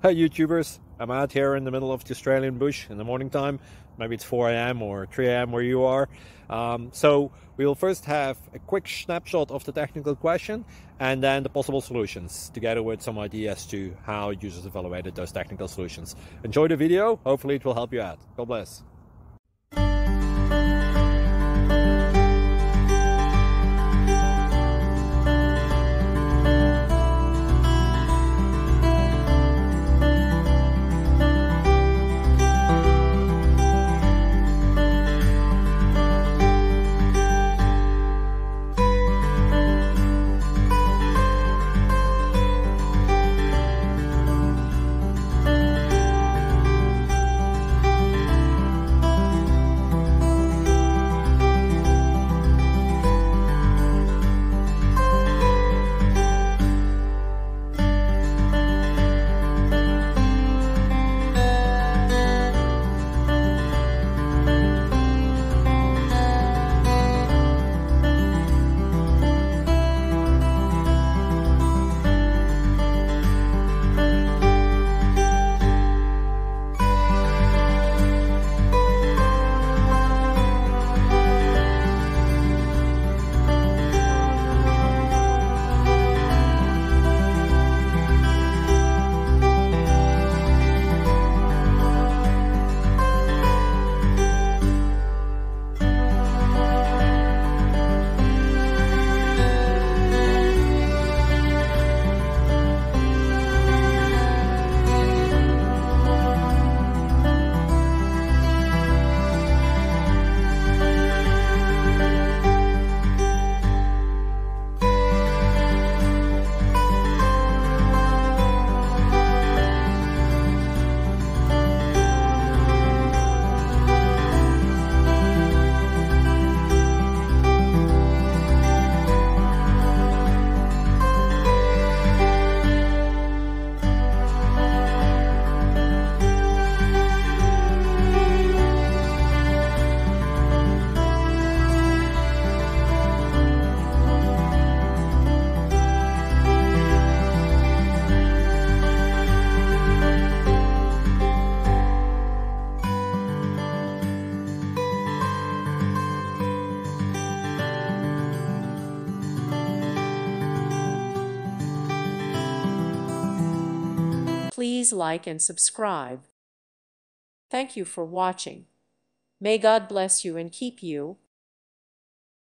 Hi YouTubers, I'm out here in the middle of the Australian bush in the morning time. Maybe it's 4 a.m. or 3 a.m. where you are. So we'll first have a quick snapshot of the technical question and then the possible solutions, together with some ideas to how users evaluated those technical solutions. Enjoy the video, hopefully it will help you out. God bless. Please like and subscribe. Thank you for watching. May God bless you and keep you.